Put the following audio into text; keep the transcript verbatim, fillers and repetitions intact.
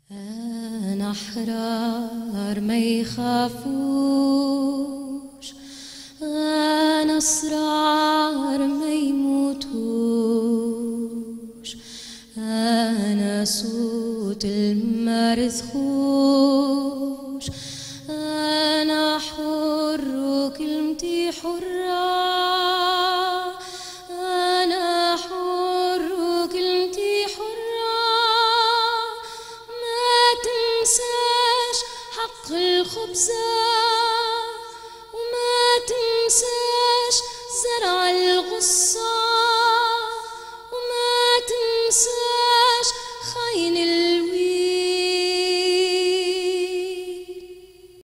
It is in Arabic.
أنا أحرار ما يخافوش، أنا أسرار ما يموتوش، أنا صوت المرزخوش، أنا حر وكلمتي حرة،